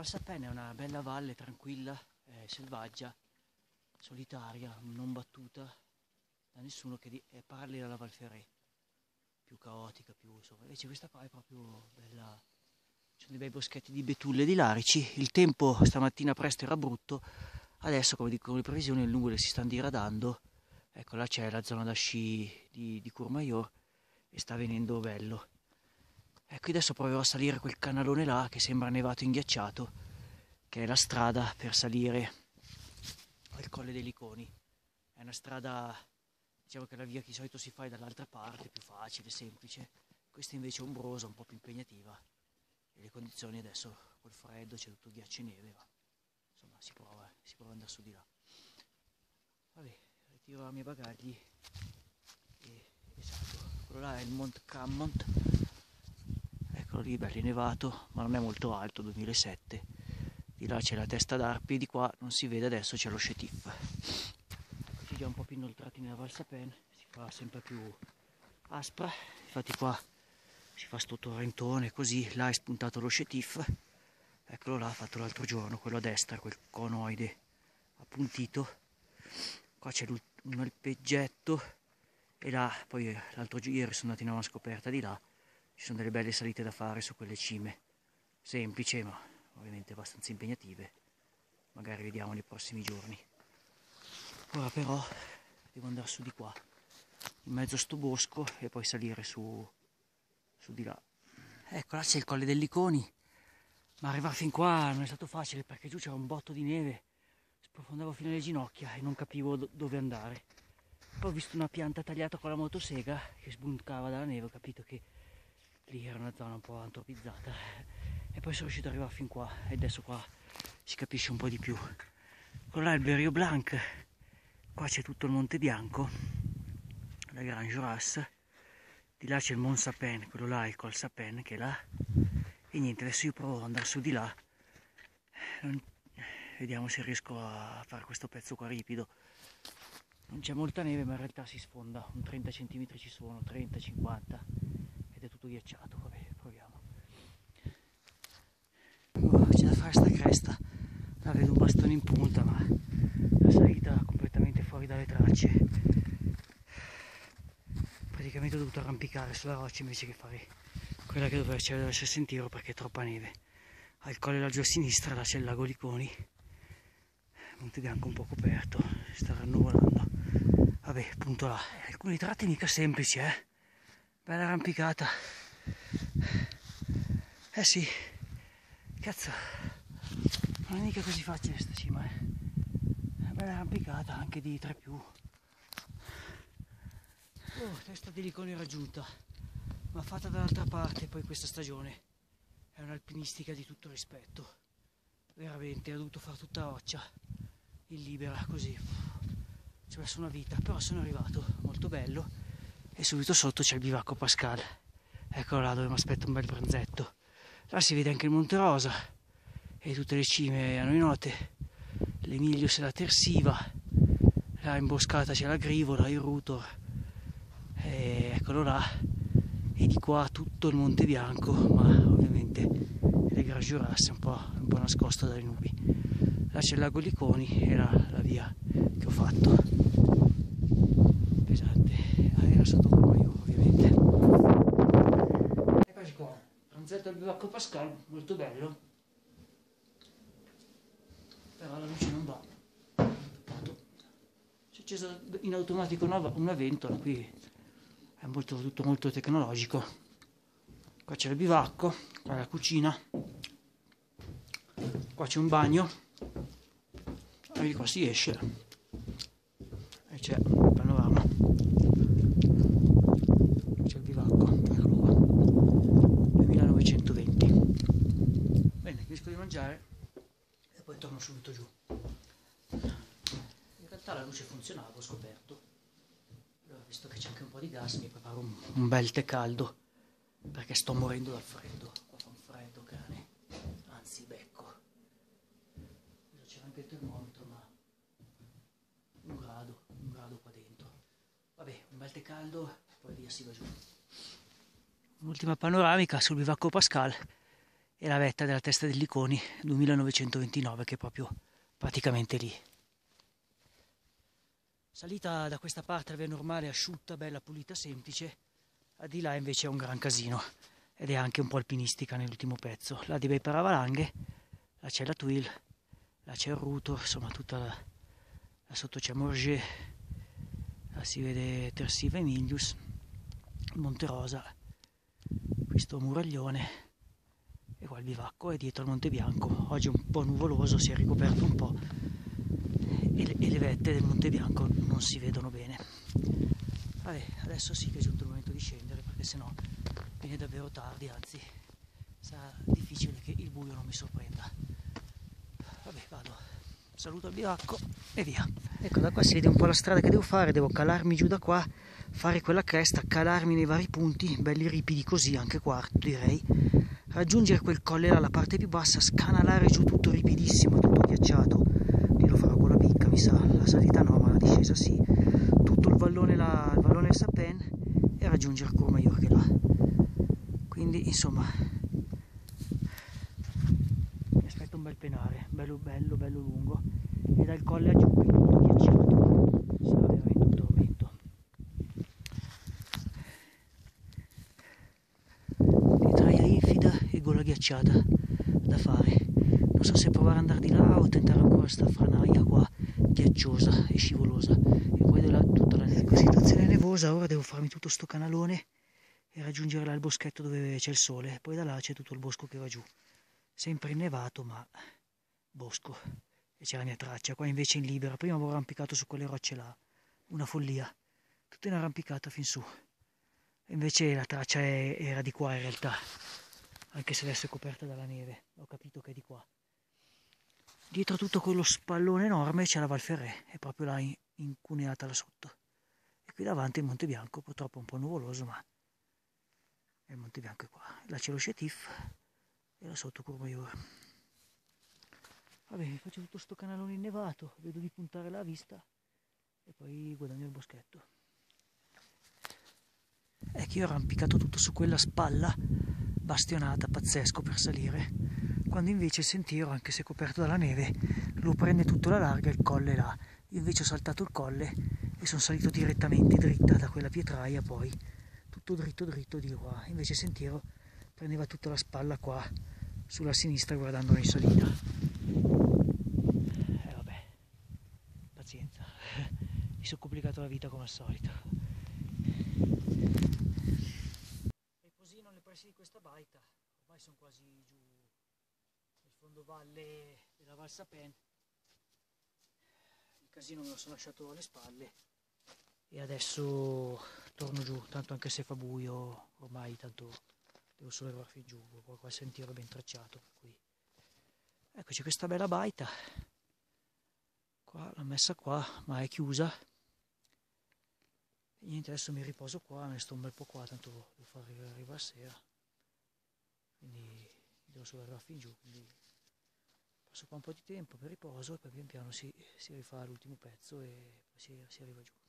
Sapena è una bella valle tranquilla, selvaggia, solitaria, non battuta da nessuno, che è parallela alla Val Ferret, più caotica, più insomma. Invece questa qua è proprio bella, ci sono dei bei boschetti di betulle e di larici. Il tempo stamattina presto era brutto, adesso come dicono le previsioni le nuvole si stanno diradando. Ecco, là c'è la zona da sci di Courmayeur e sta venendo bello. Ecco, adesso proverò a salire quel canalone là che sembra nevato inghiacciato, che è la strada per salire al Colle dei Liconi. È una strada, diciamo che è la via che di solito si fa dall'altra parte, più facile, semplice. Questa invece è ombrosa, un po' più impegnativa. E le condizioni adesso, col freddo, c'è tutto ghiaccio e neve, ma insomma si prova ad andare su di là. Vabbè, ritiro i miei bagagli e salgo. Quello là è il Mont Cammont. Eccolo lì, bello nevato, ma non è molto alto, 2007. Di là c'è la testa d'Arpi, di qua non si vede, adesso c'è lo Chétif. Qui già un po' più inoltrati nella Val Sapena, si fa sempre più aspra, infatti qua si fa sto torrentone così, là è spuntato lo Chétif. Eccolo là, fatto l'altro giorno, quello a destra, quel conoide appuntito. Qua c'è un alpeggetto e là, poi l'altro ieri sono andato in una scoperta di là. Ci sono delle belle salite da fare su quelle cime, semplici ma ovviamente abbastanza impegnative, magari vediamo nei prossimi giorni. Ora però devo andare su di qua, in mezzo a sto bosco e poi salire su di là. Ecco, là c'è il Colle dei Liconi, ma arrivare fin qua non è stato facile perché giù c'era un botto di neve, sprofondavo fino alle ginocchia e non capivo dove andare. Poi ho visto una pianta tagliata con la motosega che sbucava dalla neve, ho capito che lì era una zona un po' antropizzata e poi sono riuscito ad arrivare fin qua e adesso qua si capisce un po' di più. Quello là è il Berriot Blanc, qua c'è tutto il Monte Bianco, la Grand Jurasse, di là c'è il Mont Sapin, quello là è il Col Sapin che è là, e niente, adesso io provo ad andare su di là, vediamo se riesco a fare questo pezzo qua ripido. Non c'è molta neve ma in realtà si sfonda, un 30 cm ci sono, 30-50, ed è tutto ghiacciato. Vabbè, proviamo. C'è da fare sta cresta, là vedo un bastone in punta ma la salita completamente fuori dalle tracce. Praticamente ho dovuto arrampicare sulla roccia invece che fare quella che doveva essere sentiero perché è troppa neve. Al colle laggiù a sinistra là c'è il lago Liconi, Monte Bianco un po' coperto, si sta rannuvolando. Vabbè, appunto là, alcuni tratti mica semplici, bella arrampicata. Eh sì, cazzo, non è mica così facile sta cima, bella arrampicata, anche di 3+. Oh, testa di Liconi raggiunta, ma fatta dall'altra parte poi questa stagione. È un'alpinistica di tutto rispetto, veramente, ho dovuto fare tutta roccia, in libera, così. Ci ho messo una vita, però sono arrivato, molto bello, e subito sotto c'è il bivacco Pascal. Eccolo là dove mi aspetta un bel pranzetto. Là si vede anche il Monte Rosa e tutte le cime a noi note, l'Emilius e la Tersiva, là imboscata c'è la Grivola, il Rutor, e eccolo là, e di qua tutto il Monte Bianco, ma ovviamente le Grand Jurasse un po' nascosto dalle nubi. Là c'è il lago Liconi e la via che ho fatto, pesante, era sotto Courmayeur ovviamente. Eccoci qua, pranzetto al bivacco Pascal, molto bello, però la luce non va, si è acceso in automatico una ventola, qui è tutto molto tecnologico. Qua c'è il bivacco, qua è la cucina, qua c'è un bagno e di qua si esce e c'è il panorama, c'è il bivacco, eccolo qua, 2920. Bene, finisco di mangiare e poi torno subito giù. In realtà la luce funzionava, ho scoperto. Allora, visto che c'è anche un po' di gas, mi preparo un bel tè caldo perché sto morendo dal freddo. Qua fa un freddo cane, anzi becco. C'era anche il termometro, ma un grado qua dentro. Vabbè, un bel tè caldo e poi via si va giù. Un'ultima panoramica sul bivacco Pascal e la vetta della Testa dei Liconi 2929, che è proprio praticamente lì. Salita da questa parte la via normale, asciutta, bella, pulita, semplice, a di là invece è un gran casino ed è anche un po' alpinistica nell'ultimo pezzo. Là di bei paravalanghe, là c'è la Tuile, là c'è il Ruto, insomma tutta là sotto c'è Morges, là si vede Tersiva Emilius, Monte Rosa, questo muraglione e qua il bivacco è dietro al Monte Bianco. Oggi è un po' nuvoloso, si è ricoperto un po' e le vette del Monte Bianco non si vedono bene. Vabbè, adesso sì che è giunto il momento di scendere, perché sennò viene davvero tardi, anzi sarà difficile che il buio non mi sorprenda. Vabbè, vado, saluto il bivacco e via. Ecco, da qua si vede un po' la strada che devo fare, devo calarmi giù da qua, fare quella cresta, calarmi nei vari punti, belli ripidi così, anche qua direi, raggiungere quel colle là, la parte più bassa, scanalare giù tutto ripidissimo, tutto ghiacciato, lì lo farò con la picca, mi sa, la salita no, ma la discesa sì, tutto il vallone là, il vallone del Sapen, e raggiungere Courmayeur che è là. Quindi insomma mi aspetta un bel penare, bello bello bello lungo, e dal colle a giù che è tutto ghiacciato, sarà veramente un tormento. Traia infida e gola ghiacciata da fare. Non so se provare ad andare di là o tentare ancora sta franaia qua ghiacciosa e scivolosa, e poi di là tutta la neve. Situazione nevosa, ora devo farmi tutto sto canalone e raggiungere là il boschetto dove c'è il sole, poi da là c'è tutto il bosco che va giù, sempre innevato ma bosco, e c'è la mia traccia. Qua invece in libera, prima avevo arrampicato su quelle rocce là, una follia, tutta in arrampicata fin su, e invece la traccia era di qua in realtà, anche se adesso è coperta dalla neve, ho capito che è di qua. Dietro tutto quello spallone enorme c'è la Val Ferret, è proprio là incuneata là sotto, e qui davanti il Monte Bianco, purtroppo un po' nuvoloso, ma il Monte Bianco è qua. Là c'è lo Chétif e là sotto Courmayeur. Vabbè, faccio tutto sto canalone innevato, vedo di puntare la vista e poi guadagno il boschetto. È che io ho arrampicato tutto su quella spalla bastionata, pazzesco per salire, quando invece il sentiero, anche se coperto dalla neve, lo prende tutto alla larga, il colle là. Io invece ho saltato il colle e sono salito direttamente dritta da quella pietraia, poi tutto dritto dritto di qua. Invece il sentiero prendeva tutta la spalla qua sulla sinistra guardando in salita. E vabbè, pazienza, mi sono complicato la vita come al solito. Riposino nei pressi di questa baita, ormai sono quasi giù nel fondovalle della Val Sapen. Il casino me lo sono lasciato alle spalle e adesso torno giù, tanto anche se fa buio ormai, tanto devo solo arrivare fin giù, qua il sentiero è ben tracciato, per cui eccoci questa bella baita, qua l'ho messa qua ma è chiusa e niente, adesso mi riposo qua, ne sto un bel po' qua, tanto devo far arrivare a sera, quindi devo solo arrivare fin giù, quindi passo qua un po' di tempo per riposo e poi pian piano si rifà l'ultimo pezzo e poi si arriva giù.